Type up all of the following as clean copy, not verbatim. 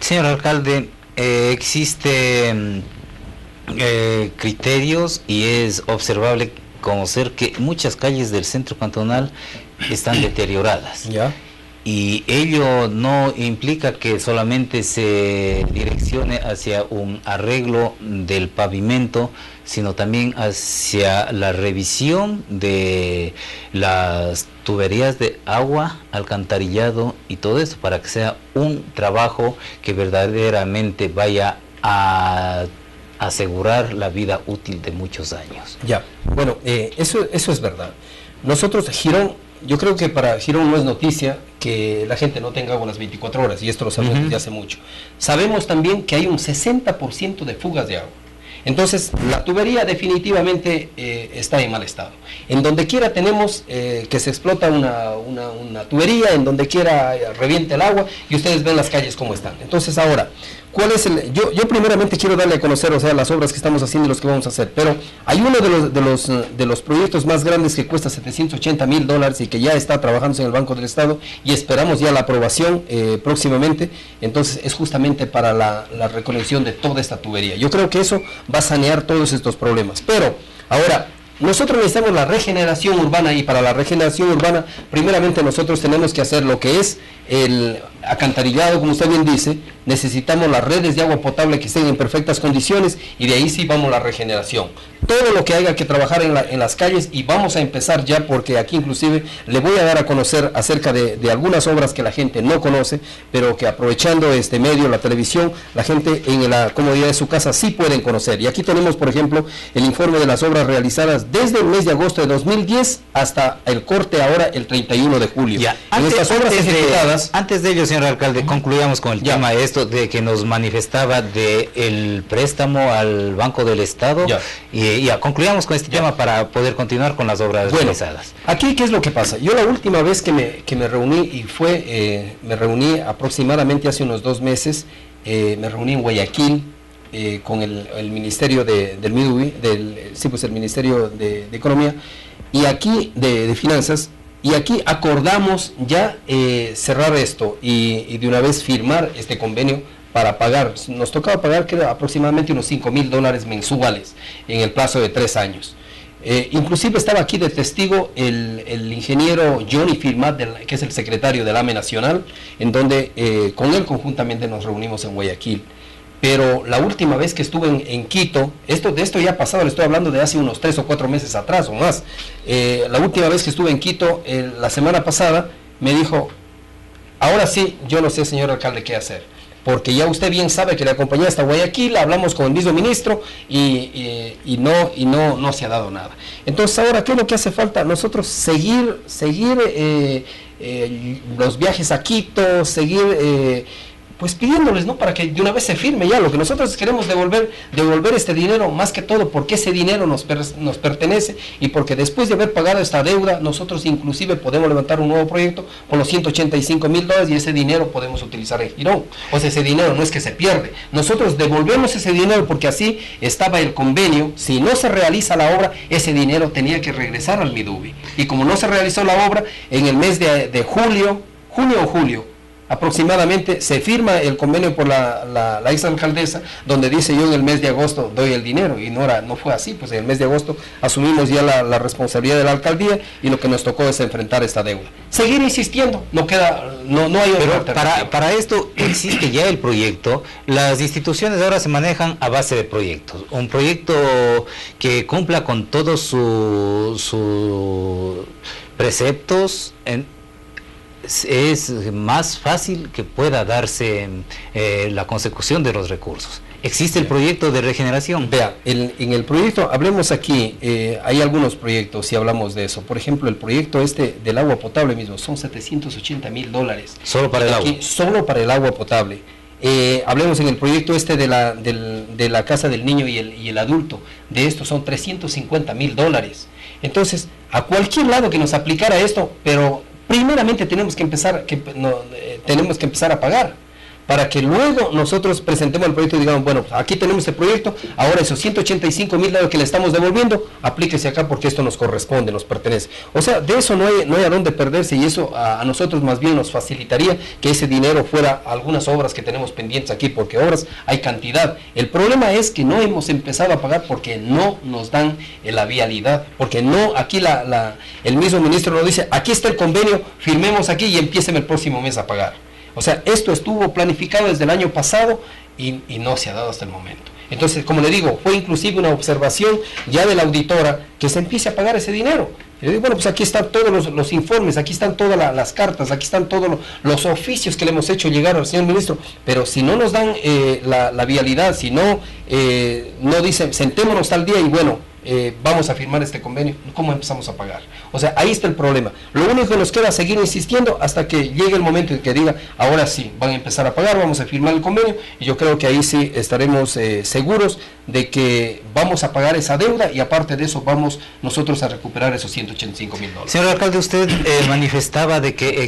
Señor alcalde, existen criterios y es observable conocer que muchas calles del centro cantonal están deterioradas. ¿Ya? Y ello no implica que solamente se direccione hacia un arreglo del pavimento, sino también hacia la revisión de las tuberías de agua, alcantarillado y todo eso, para que sea un trabajo que verdaderamente vaya a asegurar la vida útil de muchos años. Ya, bueno, eso es verdad. Nosotros, Girón, yo creo que para Girón no es noticia que la gente no tenga agua las 24 horas, y esto lo sabemos desde hace mucho. Sabemos también que hay un 60% de fugas de agua. Entonces, la tubería definitivamente está en mal estado. En donde quiera tenemos que se explota una tubería, en donde quiera revienta el agua, y ustedes ven las calles cómo están. Entonces, ahora, ¿cuál es yo primeramente quiero darle a conocer, o sea, las obras que estamos haciendo y los que vamos a hacer, pero hay uno de los proyectos más grandes que cuesta $780,000 y que ya está trabajándose en el Banco del Estado y esperamos ya la aprobación próximamente. Entonces es justamente para la reconexión de toda esta tubería. Yo creo que eso va a sanear todos estos problemas. Pero ahora, nosotros necesitamos la regeneración urbana, y para la regeneración urbana primeramente nosotros tenemos que hacer lo que es el acantarillado, como usted bien dice. Necesitamos las redes de agua potable que estén en perfectas condiciones, y de ahí sí vamos a la regeneración. Todo lo que haya que trabajar en las calles, y vamos a empezar ya, porque aquí inclusive le voy a dar a conocer acerca de algunas obras que la gente no conoce, pero que aprovechando este medio, la televisión, la gente en la comodidad de su casa sí pueden conocer. Y aquí tenemos, por ejemplo, el informe de las obras realizadas desde el mes de agosto de 2010 hasta el corte ahora, el 31 de julio. Ya, en estas obras ejecutadas... Antes de ello, señor alcalde, concluyamos con el tema de que nos manifestaba del préstamo al Banco del Estado. Y ya concluyamos con este tema para poder continuar con las obras realizadas. Aquí, ¿qué es lo que pasa? Yo la última vez que me reuní, y me reuní aproximadamente hace unos 2 meses, me reuní en Guayaquil con el Ministerio del MIDUBI, el Ministerio de Economía, y aquí de Finanzas. Y aquí acordamos ya cerrar esto y de una vez firmar este convenio para pagar. Nos tocaba pagar, que era aproximadamente unos $5,000 mensuales en el plazo de 3 años. Inclusive estaba aquí de testigo el ingeniero Johnny Firmat, que es el secretario del AME Nacional, en donde con él conjuntamente nos reunimos en Guayaquil. Pero la última vez que estuve en Quito, de esto ya ha pasado, le estoy hablando de hace unos 3 o 4 meses atrás o más. La última vez que estuve en Quito, la semana pasada, me dijo: ahora sí, yo no sé, señor alcalde, qué hacer, porque ya usted bien sabe que la compañía está en Guayaquil, hablamos con el mismo ministro y no se ha dado nada. Entonces ahora, ¿qué es lo que hace falta? Nosotros seguir los viajes a Quito, seguir... pues pidiéndoles, ¿no?, para que de una vez se firme ya. Lo que nosotros queremos devolver este dinero, más que todo porque ese dinero nos pertenece, y porque después de haber pagado esta deuda, nosotros inclusive podemos levantar un nuevo proyecto con los $185,000, y ese dinero podemos utilizar en Girón. O sea, ese dinero no es que se pierde, nosotros devolvemos ese dinero, porque así estaba el convenio. Si no se realiza la obra, ese dinero tenía que regresar al MIDUBI, y como no se realizó la obra, en el mes de junio o julio aproximadamente se firma el convenio por la ex alcaldesa, donde dice: yo en el mes de agosto doy el dinero, y no fue así. Pues en el mes de agosto asumimos ya la responsabilidad de la alcaldía, y lo que nos tocó es enfrentar esta deuda. Seguir insistiendo, no hay otra alternativa. Para esto existe ya el proyecto. Las instituciones ahora se manejan a base de proyectos, un proyecto que cumpla con todos sus preceptos. Es más fácil que pueda darse la consecución de los recursos. ¿Existe el proyecto de regeneración? Vea, en el proyecto, hablemos aquí, hay algunos proyectos, si hablamos de eso. Por ejemplo, el proyecto del agua potable mismo, son $780,000. ¿Solo para el agua? Solo para el agua potable. Hablemos en el proyecto de la casa del niño y el adulto. De estos son $350,000. Entonces, a cualquier lado que nos aplicara esto, pero... primeramente tenemos que empezar a pagar, para que luego nosotros presentemos el proyecto y digamos, bueno, pues aquí tenemos este proyecto, ahora esos 185.000 que le estamos devolviendo, aplíquese acá porque esto nos corresponde, nos pertenece. O sea, de eso no hay a dónde perderse, y eso a nosotros más bien nos facilitaría que ese dinero fuera a algunas obras que tenemos pendientes aquí, porque obras hay cantidad. El problema es que no hemos empezado a pagar porque no nos dan la vialidad, porque no, aquí el mismo ministro nos dice, aquí está el convenio, firmemos aquí y empiecen el próximo mes a pagar. O sea, esto estuvo planificado desde el año pasado y no se ha dado hasta el momento. Entonces, como le digo, fue inclusive una observación ya de la auditora que se empiece a pagar ese dinero. Y yo digo, bueno, pues aquí están todos los informes, aquí están todas las cartas, aquí están todos los oficios que le hemos hecho llegar al señor ministro, pero si no nos dan la vialidad, si no dicen, sentémonos tal día y bueno, vamos a firmar este convenio, ¿cómo empezamos a pagar? O sea, ahí está el problema. Lo único que nos queda es seguir insistiendo hasta que llegue el momento en que diga, ahora sí, van a empezar a pagar, vamos a firmar el convenio, y yo creo que ahí sí estaremos seguros de que vamos a pagar esa deuda, y aparte de eso vamos nosotros a recuperar esos $185.000. Señor alcalde, usted manifestaba de que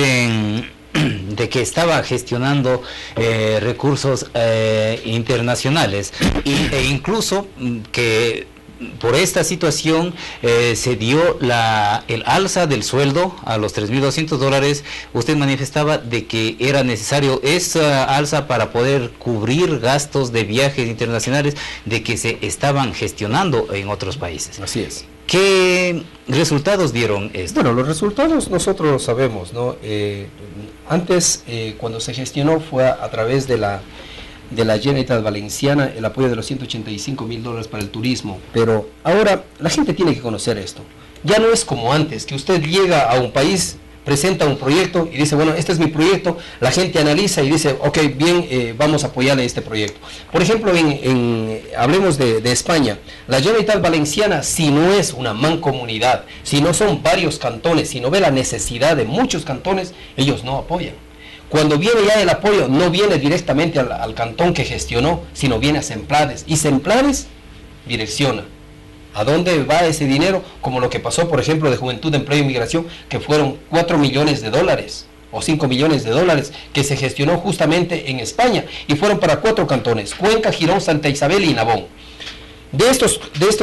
estaba gestionando recursos internacionales e incluso que por esta situación se dio el alza del sueldo a los $3.200. Usted manifestaba de que era necesario esa alza para poder cubrir gastos de viajes internacionales de que se estaban gestionando en otros países. Así es. ¿Qué resultados dieron esto? Bueno, los resultados nosotros lo sabemos, ¿no? Antes, cuando se gestionó fue a través de la Generalitat Valenciana, el apoyo de los $185.000 para el turismo, pero ahora la gente tiene que conocer esto. Ya no es como antes, que usted llega a un país, presenta un proyecto y dice, bueno, este es mi proyecto, la gente analiza y dice, ok, bien, vamos a apoyarle este proyecto. Por ejemplo, hablemos de España, la Generalitat Valenciana, si no es una mancomunidad, si no son varios cantones, si no ve la necesidad de muchos cantones, ellos no apoyan. Cuando viene ya el apoyo, no viene directamente al cantón que gestionó, sino viene a Semplades, y Semplades direcciona. ¿A dónde va ese dinero? Como lo que pasó, por ejemplo, de Juventud, Empleo y Migración, que fueron $4 millones o $5 millones que se gestionó justamente en España, y fueron para 4 cantones, Cuenca, Girón, Santa Isabel y Navón. De estos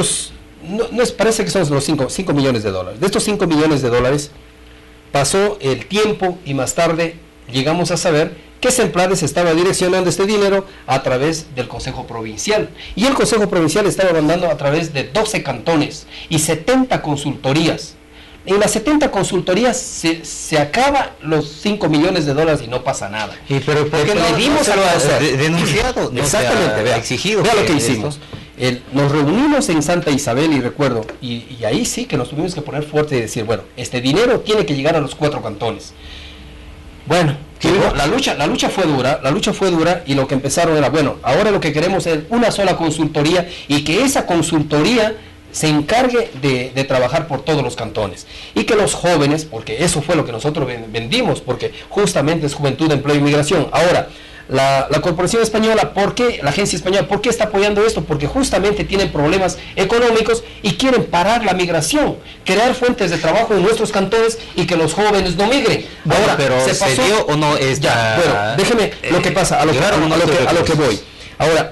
parece que son los 5 millones de dólares. De estos 5 millones de dólares, pasó el tiempo y más tarde llegamos a saber que Semplades estaba direccionando este dinero a través del Consejo Provincial, y el Consejo Provincial estaba mandando a través de 12 cantones y 70 consultorías. En las 70 consultorías se acaba los 5 millones de dólares y no pasa nada. Pero ¿por qué le dimos no a conocer? Denunciado? Exactamente, vea, exigido. Vea lo que hicimos. Nos reunimos en Santa Isabel, y recuerdo, y ahí sí que nos tuvimos que poner fuerte y decir, bueno, este dinero tiene que llegar a los 4 cantones. Bueno, la lucha fue dura, y lo que empezaron era, bueno, ahora lo que queremos es una sola consultoría, y que esa consultoría se encargue de trabajar por todos los cantones, y que los jóvenes, porque eso fue lo que nosotros vendimos, porque justamente es Juventud, Empleo y Migración. Ahora, la Corporación Española, ¿por qué? La Agencia Española, ¿por qué está apoyando esto? Porque justamente tienen problemas económicos y quieren parar la migración, crear fuentes de trabajo en nuestros cantones y que los jóvenes no migren. Bueno, ahora, pero ¿se dio o no esta? Ya, bueno, déjeme lo que pasa, a lo que voy. Ahora,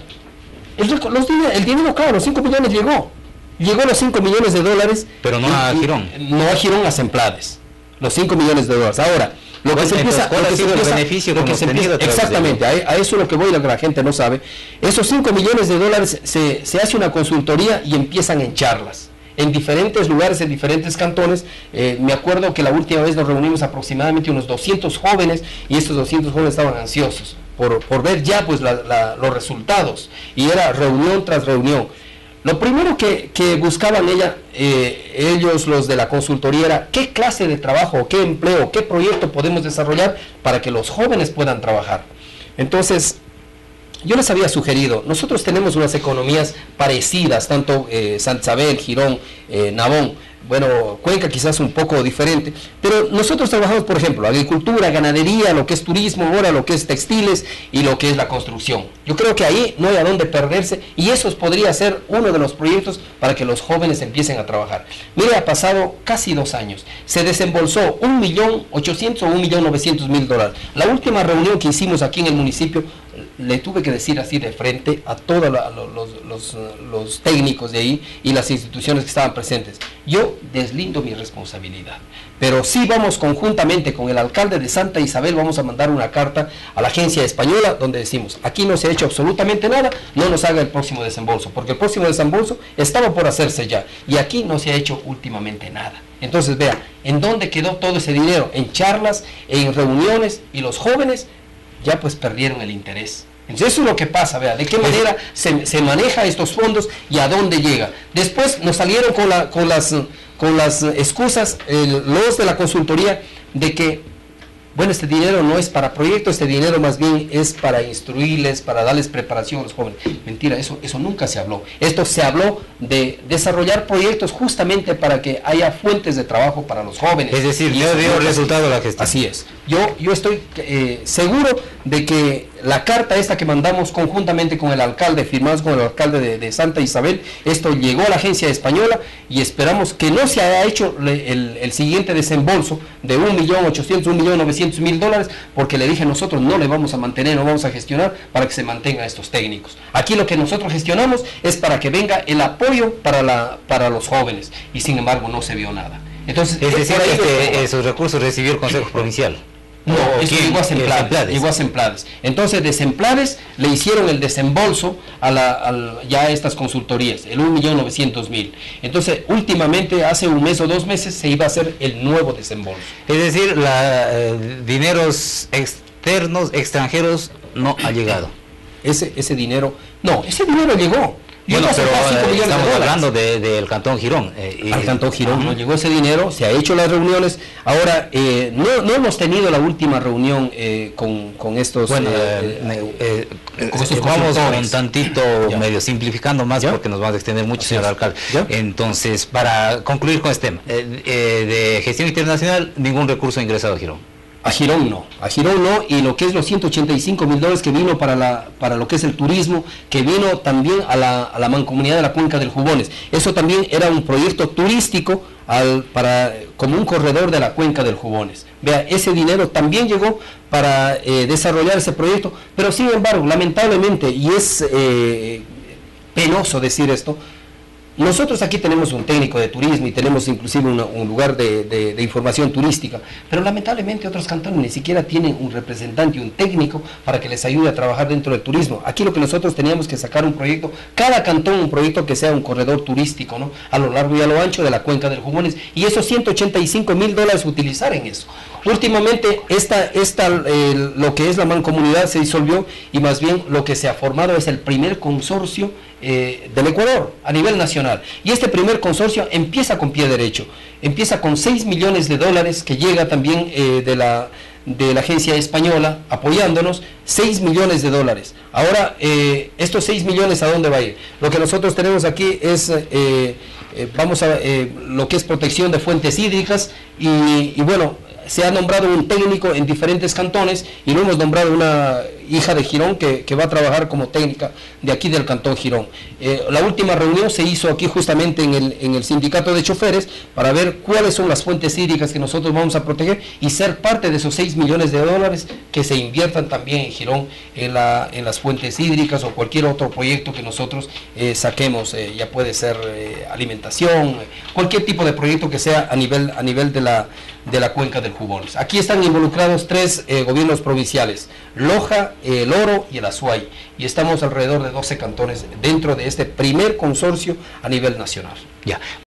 el dinero, claro, los 5 millones llegó los 5 millones de dólares. Pero no a Girón. No a Girón, a Semplades. Los 5 millones de dólares. Ahora, lo que se empieza, exactamente, a eso es lo que voy, lo que la gente no sabe. Esos 5 millones de dólares se hace una consultoría y empiezan en charlas en diferentes lugares, en diferentes cantones. Me acuerdo que la última vez nos reunimos aproximadamente unos 200 jóvenes, y estos 200 jóvenes estaban ansiosos por ver ya pues los resultados, y era reunión tras reunión. Lo primero que buscaban ellos, los de la consultoría, era qué clase de trabajo, qué empleo, qué proyecto podemos desarrollar para que los jóvenes puedan trabajar. Entonces, yo les había sugerido, nosotros tenemos unas economías parecidas, tanto Santa Isabel, Girón, Navón, bueno, Cuenca quizás un poco diferente, pero nosotros trabajamos, por ejemplo, agricultura, ganadería, lo que es turismo, ahora lo que es textiles y lo que es la construcción. Yo creo que ahí no hay a dónde perderse y eso podría ser uno de los proyectos para que los jóvenes empiecen a trabajar. Mire, ha pasado casi 2 años, se desembolsó 1.800.000 o 1.900.000 dólares. La última reunión que hicimos aquí en el municipio, le tuve que decir así de frente a todos los técnicos de ahí y las instituciones que estaban presentes: yo deslindo mi responsabilidad, pero sí vamos conjuntamente con el alcalde de Santa Isabel, vamos a mandar una carta a la agencia española donde decimos: aquí no se ha hecho absolutamente nada, no nos haga el próximo desembolso, porque el próximo desembolso estaba por hacerse ya y aquí no se ha hecho últimamente nada. Entonces vea, ¿en dónde quedó todo ese dinero? En charlas, en reuniones, y los jóvenes ya pues perdieron el interés. Entonces eso es lo que pasa, vea, de qué manera se maneja estos fondos y a dónde llega. Después nos salieron con las excusas los de la consultoría de que, bueno, este dinero no es para proyectos, este dinero más bien es para instruirles, para darles preparación a los jóvenes. Mentira, eso nunca se habló. Esto se habló de desarrollar proyectos justamente para que haya fuentes de trabajo para los jóvenes. Es decir, ya dio resultado la gestión. Así es. Yo estoy seguro de que la carta esta que mandamos conjuntamente con el alcalde, firmamos con el alcalde de Santa Isabel, esto llegó a la agencia española y esperamos que no se haya hecho el siguiente desembolso de 1.800.000, 1.900.000 dólares, porque le dije: nosotros no le vamos a mantener, no vamos a gestionar para que se mantengan estos técnicos. Aquí lo que nosotros gestionamos es para que venga el apoyo para los jóvenes, y sin embargo no se vio nada. Entonces, es decir, esos recursos recibió el Consejo Provincial. No, eso llegó a Semplades. Entonces de Semplades le hicieron el desembolso ya a estas consultorías, el 1.900.000. Entonces últimamente, hace un mes o 2 meses, se iba a hacer el nuevo desembolso. Es decir, dineros externos, extranjeros, no ha llegado. Ese dinero, no, ese dinero llegó. Bueno, pero estamos hablando del Cantón Girón. Al Cantón Girón no llegó ese dinero, se ha hecho las reuniones. Ahora, no hemos tenido la última reunión con estos... Bueno, vamos un tantito medio simplificando más, porque nos vamos a extender mucho, señor alcalde. Entonces, para concluir con este tema, de gestión internacional, ningún recurso ingresado a Girón. A Girón no, y lo que es los 185.000 dólares que vino para lo que es el turismo, que vino también a la mancomunidad de la Cuenca del Jubones. Eso también era un proyecto turístico como un corredor de la Cuenca del Jubones. Vea, ese dinero también llegó para desarrollar ese proyecto, pero sin embargo, lamentablemente, y es penoso decir esto, nosotros aquí tenemos un técnico de turismo y tenemos inclusive un lugar de información turística, pero lamentablemente otros cantones ni siquiera tienen un representante y un técnico para que les ayude a trabajar dentro del turismo. Aquí lo que nosotros teníamos que sacar un proyecto, cada cantón un proyecto que sea un corredor turístico, ¿no?, a lo largo y a lo ancho de la Cuenca del Jubones, y esos 185.000 dólares utilizar en eso. Últimamente lo que es la mancomunidad se disolvió y más bien lo que se ha formado es el primer consorcio del Ecuador a nivel nacional, y este primer consorcio empieza con pie derecho, empieza con 6 millones de dólares que llega también de la agencia española apoyándonos, 6 millones de dólares. Ahora, estos 6 millones, ¿a dónde va a ir? Lo que nosotros tenemos aquí es lo que es protección de fuentes hídricas y bueno, se ha nombrado un técnico en diferentes cantones y lo hemos nombrado una hija de Girón que va a trabajar como técnica de aquí del Cantón Girón. La última reunión se hizo aquí justamente en el sindicato de choferes para ver cuáles son las fuentes hídricas que nosotros vamos a proteger y ser parte de esos 6 millones de dólares que se inviertan también en Girón en las fuentes hídricas o cualquier otro proyecto que nosotros saquemos, ya puede ser alimentación, cualquier tipo de proyecto que sea a nivel de la Cuenca del Jubones. Aquí están involucrados 3 gobiernos provinciales, Loja, el Oro y el Azuay, y estamos alrededor de 12 cantones dentro de este primer consorcio a nivel nacional. Ya.